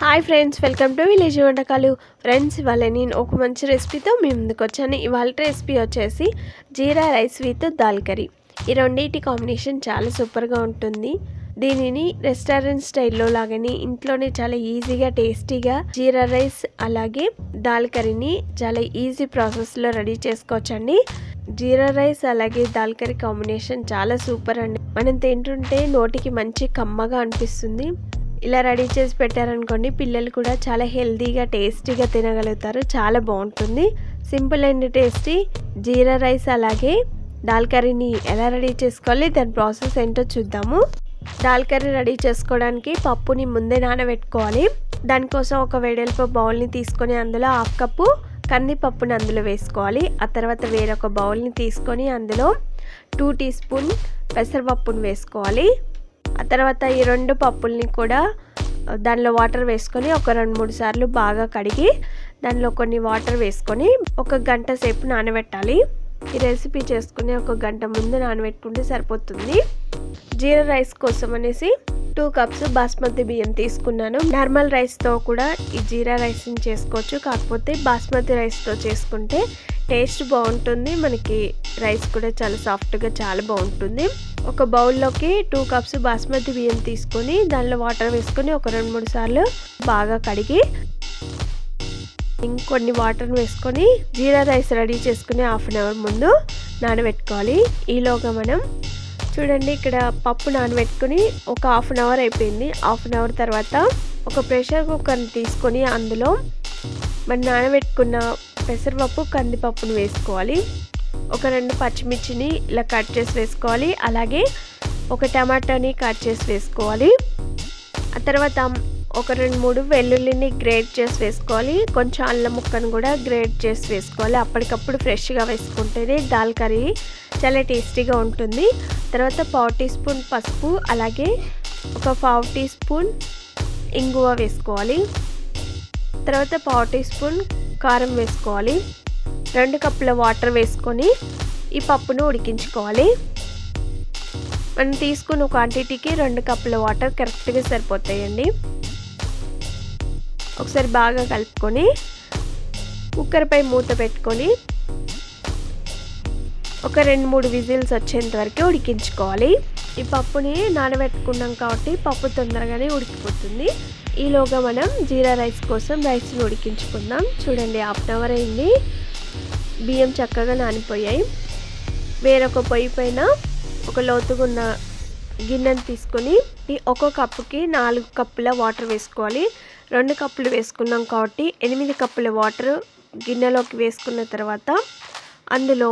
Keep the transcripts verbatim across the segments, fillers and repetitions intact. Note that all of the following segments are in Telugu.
Hi friends, welcome to village వంటకాలు. ఫ్రెండ్స్, ఇవాళ నేను ఒక మంచి రెసిపీతో మీ ముందుకు వచ్చాను. ఇవాళ రెసిపీ వచ్చేసి jeera rice with dal curry. ఈ రెండింటి కాంబినేషన్ చాలా సూపర్గా ఉంటుంది. దీనిని రెస్టారెంట్ స్టైల్లో లాగానే ఇంట్లోనే చాలా ఈజీగా టేస్టీగా జీరా రైస్ అలాగే దాల్ కర్రీని చాలా ఈజీ ప్రాసెస్లో రెడీ చేసుకోవచ్చండి. జీరా రైస్ అలాగే దాల్ కర్రీ కాంబినేషన్ చాలా సూపర్ అండి. మనం తింటుంటే నోటికి మంచి కమ్మగా అనిపిస్తుంది. ఇలా రెడీ చేసి పెట్టారనుకోండి, పిల్లలు కూడా చాలా హెల్తీగా టేస్టీగా తినగలుగుతారు. చాలా బాగుంటుంది. Simple and tasty jeera rice అలాగే దాల్ కర్రీని ఎలా రెడీ చేసుకోవాలి, దాని ప్రాసెస్ ఏంటో చూద్దాము. దాల్ కర్రీ రెడీ చేసుకోవడానికి పప్పుని ముందే నానబెట్టుకోవాలి. దానికోసం ఒక వెడల్పు బౌల్ని తీసుకొని అందులో హాఫ్ కప్పు కందిపప్పుని అందులో వేసుకోవాలి. ఆ తర్వాత వేరొక బౌల్ని తీసుకొని అందులో టూ టీ స్పూన్ పెసరపప్పుని వేసుకోవాలి. ఆ తర్వాత ఈ రెండు పప్పుల్ని కూడా దానిలో వాటర్ వేసుకొని ఒక రెండు మూడు సార్లు బాగా కడిగి దానిలో కొన్ని వాటర్ వేసుకొని ఒక గంట సేపు నానబెట్టాలి. ఈ రెసిపీ చేసుకుని ఒక గంట ముందు నానబెట్టుకుంటే సరిపోతుంది. జీరా రైస్ కోసం అనేసి టూ కప్స్ బాస్మతి బియ్యం తీసుకున్నాను. నార్మల్ రైస్తో కూడా ఈ జీరా రైస్ని చేసుకోవచ్చు, కాకపోతే బాస్మతి రైస్తో చేసుకుంటే టేస్ట్ బాగుంటుంది. మనకి రైస్ కూడా చాలా సాఫ్ట్గా చాలా బాగుంటుంది. ఒక బౌల్లోకి టూ కప్స్ బాస్మతి బియ్యం తీసుకొని దానిలో వాటర్ వేసుకొని ఒక రెండు మూడు సార్లు బాగా కడిగి ఇంకొన్ని వాటర్ వేసుకొని జీరా రైస్ రెడీ చేసుకుని హాఫ్ అన్ అవర్ ముందు నానబెట్టుకోవాలి. ఈలోగా మనం చూడండి, ఇక్కడ పప్పు నానబెట్టుకుని ఒక హాఫ్ అన్ అవర్ అయిపోయింది. హాఫ్ అన్ అవర్ తర్వాత ఒక ప్రెషర్ కుక్కర్ని తీసుకొని అందులో మనం నానబెట్టుకున్న పెసరపప్పు కందిపప్పును వేసుకోవాలి. ఒక రెండు పచ్చిమిర్చిని ఇలా కట్ చేసి వేసుకోవాలి. అలాగే ఒక టమాటాని కట్ చేసి వేసుకోవాలి. ఆ తర్వాత ఒక రెండు మూడు వెల్లుల్లిని గ్రేట్ చేసి వేసుకోవాలి. కొంచెం అల్లం ముక్కను కూడా గ్రేట్ చేసి వేసుకోవాలి. అప్పటికప్పుడు ఫ్రెష్గా వేసుకుంటేనే దాల్ కర్రీ చాలా టేస్టీగా ఉంటుంది. తర్వాత పావు టీ స్పూన్ పసుపు అలాగే ఒక పావు టీ స్పూన్ ఇంగువ వేసుకోవాలి. తర్వాత పావు టీ స్పూన్ కారం వేసుకోవాలి. రెండు కప్పుల వాటర్ వేసుకొని ఈ పప్పును ఉడికించుకోవాలి. మనం తీసుకున్న క్వాంటిటీకి రెండు కప్పుల వాటర్ కరెక్ట్గా సరిపోతాయండి. ఒకసారి బాగా కలుపుకొని కుక్కర్పై మూత పెట్టుకొని ఒక రెండు మూడు విజిల్స్ వచ్చేంత వరకు ఉడికించుకోవాలి. ఈ పప్పుని నానబెట్టుకున్నాం కాబట్టి పప్పు తొందరగానే ఉడికిపోతుంది. ఈలోగా మనం జీరా రైస్ కోసం రైస్ని ఉడికించుకుందాం. చూడండి, హాఫ్ అన్ అవర్ అయింది. బియ్యం చక్కగా నానిపోయాయి. వేరొక పొయ్యి పైన ఒక లోతుగున్న గిన్నెను తీసుకొని ఒక్కో కప్పుకి నాలుగు కప్పుల వాటర్ వేసుకోవాలి. రెండు కప్పులు వేసుకున్నాం కాబట్టి ఎనిమిది కప్పుల వాటర్ గిన్నెలోకి వేసుకున్న తర్వాత అందులో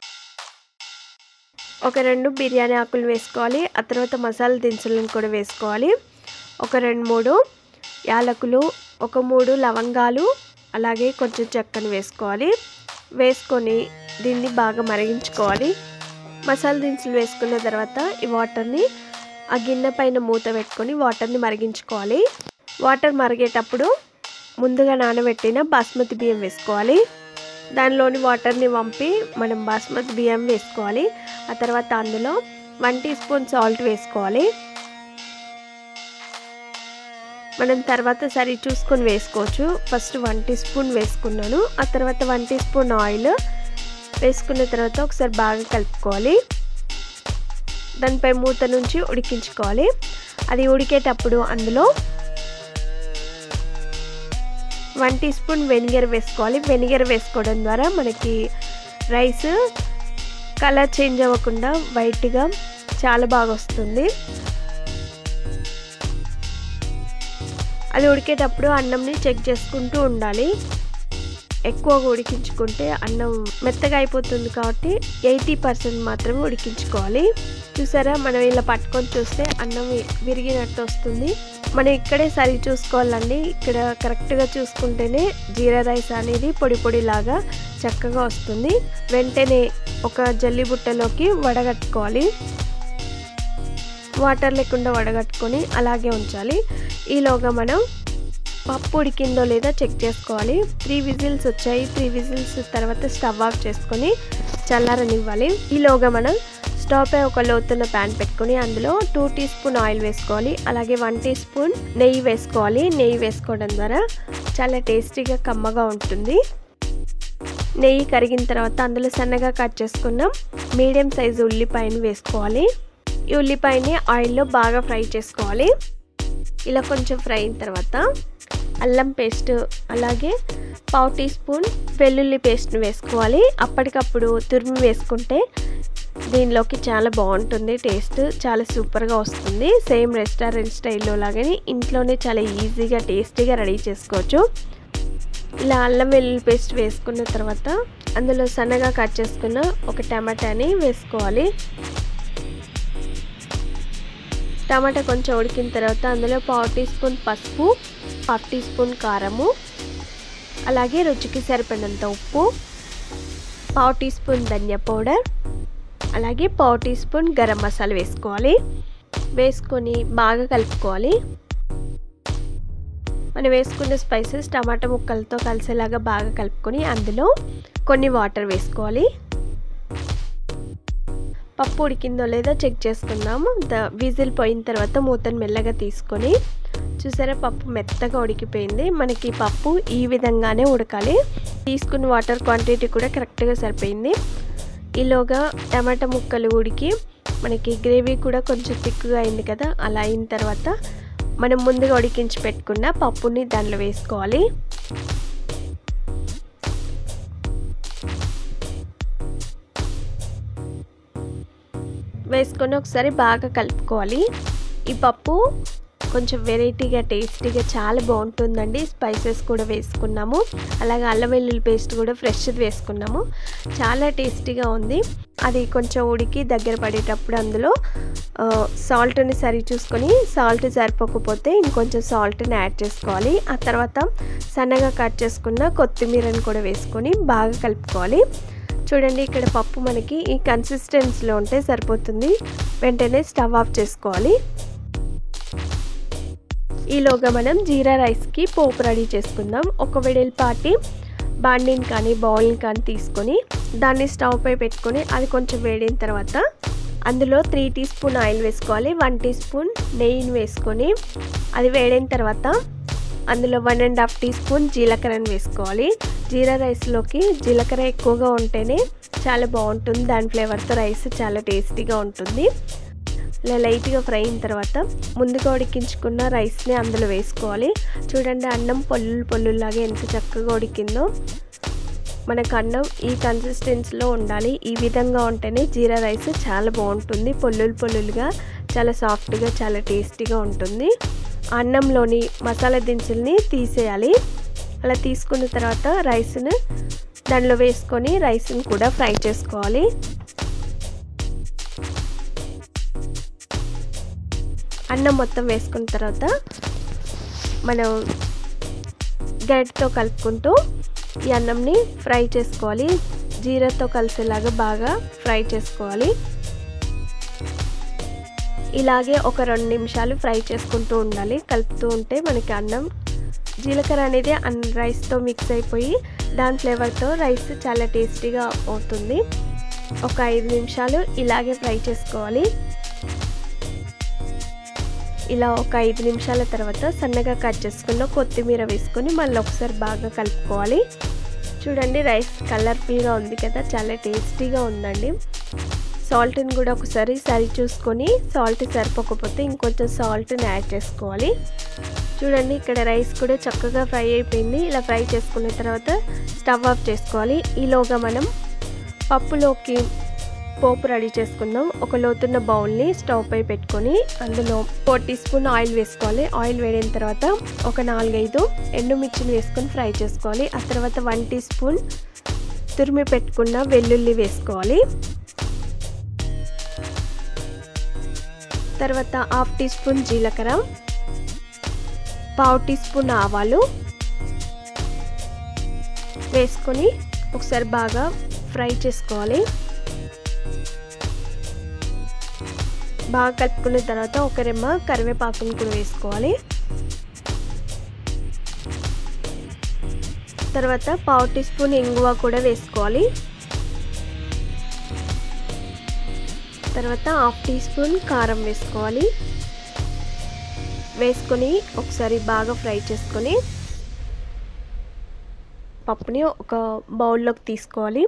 ఒక రెండు బిర్యానీ ఆకులు వేసుకోవాలి. ఆ తర్వాత మసాలా దినుసులను కూడా వేసుకోవాలి. ఒక రెండు మూడు యాలకులు, ఒక మూడు లవంగాలు అలాగే కొంచెం చెక్కను వేసుకోవాలి. వేసుకొని దీన్ని బాగా మరిగించుకోవాలి. మసాలా దినుసులు వేసుకున్న తర్వాత ఈ వాటర్ని ఆ గిన్నె పైన మూత పెట్టుకొని వాటర్ని మరిగించుకోవాలి. వాటర్ మరిగేటప్పుడు ముందుగా నానబెట్టిన బాస్మతి బియ్యం వేసుకోవాలి. దానిలోని వాటర్ని వంపి మనం బాస్మతి బియ్యం వేసుకోవాలి. ఆ తర్వాత అందులో వన్ టీ స్పూన్ సాల్ట్ వేసుకోవాలి. మనం తర్వాత సరి చూసుకొని వేసుకోవచ్చు. ఫస్ట్ వన్ టీ స్పూన్ వేసుకున్నాను. ఆ తర్వాత వన్ టీ స్పూన్ ఆయిల్ వేసుకున్న తర్వాత ఒకసారి బాగా కలుపుకోవాలి. దానిపై మూత నుంచి ఉడికించుకోవాలి. అది ఉడికేటప్పుడు అందులో వన్ టీ స్పూన్ వెనిగర్ వేసుకోవాలి. వెనిగర్ వేసుకోవడం ద్వారా మనకి రైస్ కలర్ చేంజ్ అవ్వకుండా వైట్గా చాలా బాగా వస్తుంది. అది ఉడికేటప్పుడు అన్నంని చెక్ చేసుకుంటూ ఉండాలి. ఎక్కువగా ఉడికించుకుంటే అన్నం మెత్తగా అయిపోతుంది కాబట్టి ఎయిటీ పర్సెంట్ మాత్రమే ఉడికించుకోవాలి. చూసారా, మనం ఇలా పట్టుకొని చూస్తే అన్నం విరిగినట్టు వస్తుంది. మనం ఇక్కడే సరి చూసుకోవాలండి. ఇక్కడ కరెక్ట్గా చూసుకుంటేనే జీరా రైస్ అనేది పొడి పొడిలాగా చక్కగా వస్తుంది. వెంటనే ఒక జల్లి బుట్టలోకి వడగట్టుకోవాలి. వాటర్ లేకుండా వడగట్టుకొని అలాగే ఉంచాలి. ఈలోగా మనం పప్పు ఉడికిందో లేదో చెక్ చేసుకోవాలి. త్రీ విజిల్స్ వచ్చాయి. త్రీ విజిల్స్ తర్వాత స్టవ్ ఆఫ్ చేసుకొని చల్లారనివ్వాలి. ఈలోగా మనం స్టవ్ పై ఒక లోతున్న ప్యాన్ పెట్టుకొని అందులో టూ టీ స్పూన్ ఆయిల్ వేసుకోవాలి. అలాగే వన్ టీ స్పూన్ నెయ్యి వేసుకోవాలి. నెయ్యి వేసుకోవడం ద్వారా చాలా టేస్టీగా కమ్మగా ఉంటుంది. నెయ్యి కరిగిన తర్వాత అందులో సన్నగా కట్ చేసుకున్న మీడియం సైజు ఉల్లిపాయని వేసుకోవాలి. ఈ ఉల్లిపాయని ఆయిల్లో బాగా ఫ్రై చేసుకోవాలి. ఇలా కొంచెం ఫ్రై అయిన తర్వాత అల్లం పేస్ట్ అలాగే పావు టీ స్పూన్ వెల్లుల్లి పేస్ట్ని వేసుకోవాలి. అప్పటికప్పుడు తురిమి వేసుకుంటే దీనిలోకి చాలా బాగుంటుంది. టేస్ట్ చాలా సూపర్గా వస్తుంది. సేమ్ రెస్టారెంట్ స్టైల్లో లాగానే ఇంట్లోనే చాలా ఈజీగా టేస్టీగా రెడీ చేసుకోవచ్చు. ఇలా అల్లం వెల్లుల్లి పేస్ట్ వేసుకున్న తర్వాత అందులో సన్నగా కట్ చేసుకున్న ఒక టమాటాని వేసుకోవాలి. టమాటా కొంచెం ఉడికిన తర్వాత అందులో పావు టీ స్పూన్ పసుపు, హాఫ్ టీ స్పూన్ కారము, అలాగే రుచికి సరిపడినంత ఉప్పు, పావు టీ స్పూన్ ధనియా పౌడర్, అలాగే పావు టీ స్పూన్ గరం మసాలా వేసుకోవాలి. వేసుకొని బాగా కలుపుకోవాలి. మనం వేసుకున్న స్పైసెస్ టమాటా ముక్కలతో కలిసేలాగా బాగా కలుపుకొని అందులో కొన్ని వాటర్ వేసుకోవాలి. పప్పు ఉడికిందో లేదో చెక్ చేసుకుందాము. విజిల్ పోయిన తర్వాత మూతను మెల్లగా తీసుకొని చూసారా పప్పు మెత్తగా ఉడికిపోయింది. మనకి పప్పు ఈ విధంగానే ఉడకాలి. తీసుకున్న వాటర్ క్వాంటిటీ కూడా కరెక్ట్గా సరిపోయింది. ఈలోగా టమాటా ముక్కలు ఉడికి మనకి గ్రేవీ కూడా కొంచెం థిక్గా అయింది కదా. అలా అయిన తర్వాత మనం ముందుగా ఉడికించి పెట్టుకున్న పప్పుని దాంట్లో వేసుకోవాలి. వేసుకొని ఒకసారి బాగా కలుపుకోవాలి. ఈ పప్పు కొంచెం వెరైటీగా టేస్టీగా చాలా బాగుంటుందండి. స్పైసెస్ కూడా వేసుకున్నాము. అలాగే అల్లం వెల్లుల్లి పేస్ట్ కూడా ఫ్రెష్ది వేసుకున్నాము. చాలా టేస్టీగా ఉంది. అది కొంచెం ఉడికి దగ్గర పడేటప్పుడు అందులో సాల్ట్ని సరి చూసుకొని సాల్ట్ సరిపోకపోతే ఇంకొంచెం సాల్ట్ని యాడ్ చేసుకోవాలి. ఆ తర్వాత సన్నగా కట్ చేసుకున్న కొత్తిమీరని కూడా వేసుకొని బాగా కలుపుకోవాలి. చూడండి ఇక్కడ పప్పు మనకి ఈ కన్సిస్టెన్సీలో ఉంటే సరిపోతుంది. వెంటనే స్టవ్ ఆఫ్ చేసుకోవాలి. ఈలోగా మనం జీరా రైస్కి పోపు రెడీ చేసుకుందాం. ఒక వెడల్పాటి బాండిని కానీ బౌల్ని కానీ తీసుకొని దాన్ని స్టవ్ పై పెట్టుకొని అది కొంచెం వేడిన తర్వాత అందులో త్రీ టీ స్పూన్ ఆయిల్ వేసుకోవాలి. వన్ టీ స్పూన్ నెయ్యిని వేసుకొని అది వేడిన తర్వాత అందులో one and half teaspoon జీలకర్రని వేసుకోవాలి. జీరా రైస్లోకి జీలకర్ర ఎక్కువగా ఉంటేనే చాలా బాగుంటుంది. దాని ఫ్లేవర్తో రైస్ చాలా టేస్టీగా ఉంటుంది. ఇలా లైట్గా ఫ్రై అయిన తర్వాత ముందుగా ఉడికించుకున్న రైస్ని అందులో వేసుకోవాలి. చూడండి అన్నం పొల్లులు పొల్లులాగా ఎంత చక్కగా ఉడికిందో. మనకు అన్నం ఈ కన్సిస్టెన్సీలో ఉండాలి. ఈ విధంగా ఉంటేనే జీరా రైస్ చాలా బాగుంటుంది. పొల్లులు పొల్లులుగా చాలా సాఫ్ట్గా చాలా టేస్టీగా ఉంటుంది. అన్నంలోని మసాలా దినుసుల్ని తీసేయాలి. అలా తీసుకున్న తర్వాత రైస్ను దానిలో వేసుకొని రైస్ని కూడా ఫ్రై చేసుకోవాలి. అన్నం మొత్తం వేసుకున్న తర్వాత మనం గరిటెతో కలుపుకుంటూ ఈ అన్నంని ఫ్రై చేసుకోవాలి. జీరాతో కలిసేలాగా బాగా ఫ్రై చేసుకోవాలి. ఇలాగే ఒక రెండు నిమిషాలు ఫ్రై చేసుకుంటూ ఉండాలి. కలుపుతూ ఉంటే మనకి అన్నం జీలకర్ర అనేది అన్ రైస్తో మిక్స్ అయిపోయి దాని ఫ్లేవర్తో రైస్ చాలా టేస్టీగా అవుతుంది. ఒక ఐదు నిమిషాలు ఇలాగే ఫ్రై చేసుకోవాలి. ఇలా ఒక ఐదు నిమిషాల తర్వాత సన్నగా కట్ చేసుకున్న కొత్తిమీర వేసుకొని మళ్ళీ ఒకసారి బాగా కలుపుకోవాలి. చూడండి రైస్ కలర్ఫుల్గా ఉంది కదా, చాలా టేస్టీగా ఉందండి. సాల్ట్ని కూడా ఒకసారి సరి చూసుకొని సాల్ట్ సరిపోకపోతే ఇంకొంచెం సాల్ట్ని యాడ్ చేసుకోవాలి. చూడండి ఇక్కడ రైస్ కూడా చక్కగా ఫ్రై అయిపోయింది. ఇలా ఫ్రై చేసుకున్న తర్వాత స్టవ్ ఆఫ్ చేసుకోవాలి. ఈలోగా మనం పప్పులోకి పోపు రెడీ చేసుకుందాం. ఒక లోతున్న బౌల్ని స్టవ్ పై పెట్టుకొని అందులో ఫోర్ టీ స్పూన్ ఆయిల్ వేసుకోవాలి. ఆయిల్ వేడిన తర్వాత ఒక నాలుగైదు ఎండుమిర్చిని వేసుకొని ఫ్రై చేసుకోవాలి. ఆ తర్వాత వన్ టీ స్పూన్ తురిమి పెట్టుకున్న వెల్లుల్లి వేసుకోవాలి. తర్వాత హాఫ్ టీ స్పూన్ జీలకర్ర, పావు టీ స్పూన్ ఆవాలు వేసుకొని ఒకసారి బాగా ఫ్రై చేసుకోవాలి. బాగా కలుపుకున్న తర్వాత ఒక రెమ్మ కరివేపాకుని కూడా వేసుకోవాలి. తర్వాత పావు టీ స్పూన్ ఇంగువ కూడా వేసుకోవాలి. తర్వాత హాఫ్ టీ స్పూన్ కారం వేసుకోవాలి. వేసుకొని ఒకసారి బాగా ఫ్రై చేసుకొని పప్పుని ఒక బౌల్లోకి తీసుకోవాలి.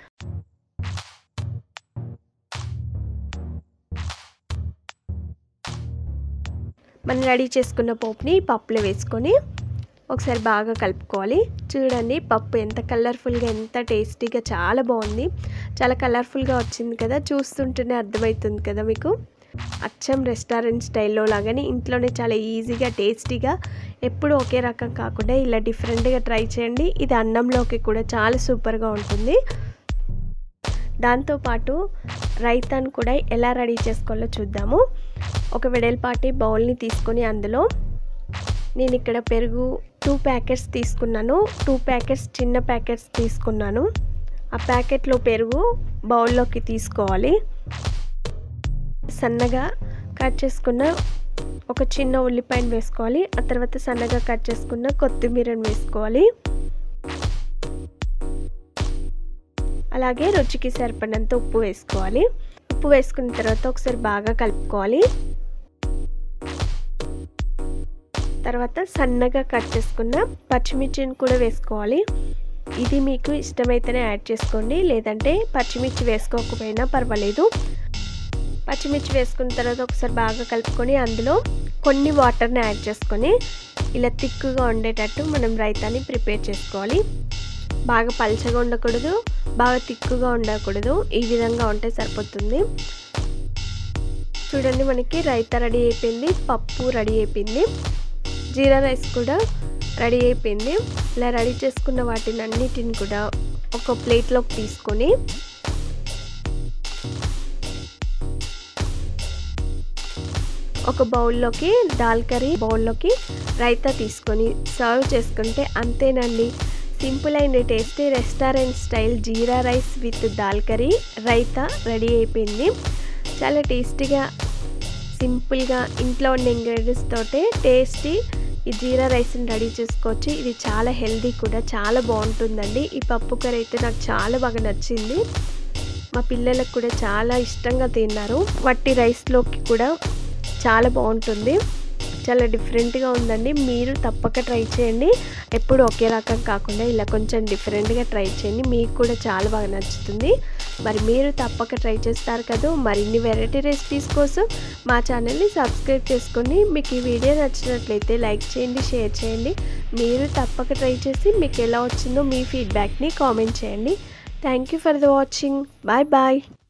మనం రెడీ చేసుకున్న పప్పుని పప్పులో వేసుకొని ఒకసారి బాగా కలుపుకోవాలి. చూడండి పప్పు ఎంత కలర్ఫుల్గా ఎంత టేస్టీగా చాలా బాగుంది. చాలా కలర్ఫుల్గా వచ్చింది కదా, చూస్తుంటేనే అర్థమవుతుంది కదా మీకు. అచ్చం రెస్టారెంట్ స్టైల్లో లాగానే ఇంట్లోనే చాలా ఈజీగా టేస్టీగా ఎప్పుడు ఒకే రకం కాకుండా ఇలా డిఫరెంట్గా ట్రై చేయండి. ఇది అన్నంలోకి కూడా చాలా సూపర్గా ఉంటుంది. దాంతోపాటు రైతాను కూడా ఎలా రెడీ చేసుకోవాలో చూద్దాము. ఒక వెడల్పాటి బౌల్ని తీసుకొని అందులో నేను ఇక్కడ పెరుగు టూ ప్యాకెట్స్ తీసుకున్నాను. టూ ప్యాకెట్స్ చిన్న ప్యాకెట్స్ తీసుకున్నాను. ఆ ప్యాకెట్లో పెరుగు బౌల్లోకి తీసుకోవాలి. సన్నగా కట్ చేసుకున్న ఒక చిన్న ఉల్లిపాయను వేసుకోవాలి. ఆ తర్వాత సన్నగా కట్ చేసుకున్న కొత్తిమీరను వేసుకోవాలి. అలాగే రుచికి సరిపడినంత ఉప్పు వేసుకోవాలి. ఉప్పు వేసుకున్న తర్వాత ఒకసారి బాగా కలుపుకోవాలి. తర్వాత సన్నగా కట్ చేసుకున్న పచ్చిమిర్చిని కూడా వేసుకోవాలి. ఇది మీకు ఇష్టమైతేనే యాడ్ చేసుకోండి, లేదంటే పచ్చిమిర్చి వేసుకోకపోయినా పర్వాలేదు. పచ్చిమిర్చి వేసుకున్న తర్వాత ఒకసారి బాగా కలుపుకొని అందులో కొన్ని వాటర్ని యాడ్ చేసుకొని ఇలా తిక్కుగా ఉండేటట్టు మనం రైతాని ప్రిపేర్ చేసుకోవాలి. బాగా పల్చగా ఉండకూడదు, బాగా తిక్కుగా ఉండకూడదు. ఈ విధంగా ఉంటే సరిపోతుంది. చూడండి మనకి రైతా రెడీ అయిపోయింది, పప్పు రెడీ అయిపోయింది, జీరా రైస్ కూడా రెడీ అయిపోయింది. ఇలా రెడీ చేసుకున్న వాటిని అన్నిటిని కూడా ఒక ప్లేట్లోకి తీసుకొని ఒక బౌల్లోకి దాల్ కర్రీ బౌల్లోకి రైతా తీసుకొని సర్వ్ చేసుకుంటే అంతేనండి. Simple and tasty restaurant style jeera rice with dal curry raita ready అయిపోయింది. చాలా టేస్టీగా సింపుల్గా ఇంట్లో ఉన్న ఇంగ్రీడియంట్స్ తోటే టేస్టీ ఈ జీరా రైస్ని రెడీ చేసుకోవచ్చు. ఇది చాలా హెల్దీ కూడా, చాలా బాగుంటుందండి. ఈ పప్పు కర్రీ అయితే నాకు చాలా బాగా నచ్చింది. మా పిల్లలకు కూడా చాలా ఇష్టంగా తిన్నారు. వట్టి రైస్లోకి కూడా చాలా బాగుంటుంది. చాలా డిఫరెంట్గా ఉందండి. మీరు తప్పక ట్రై చేయండి. ఎప్పుడు ఒకే రకం కాకుండా ఇలా కొంచెం డిఫరెంట్గా ట్రై చేయండి, మీకు కూడా చాలా బాగా నచ్చుతుంది. మరి మీరు తప్పక ట్రై చేస్తారు కదా. మరిన్ని వెరైటీ రెసిపీస్ కోసం మా ఛానల్ని సబ్స్క్రైబ్ చేసుకొని మీకు ఈ వీడియో నచ్చినట్లయితే లైక్ చేయండి, షేర్ చేయండి. మీరు తప్పక ట్రై చేసి మీకు ఎలా వచ్చిందో మీ ఫీడ్బ్యాక్ని కామెంట్ చేయండి. Thank you for the watching. Bye bye.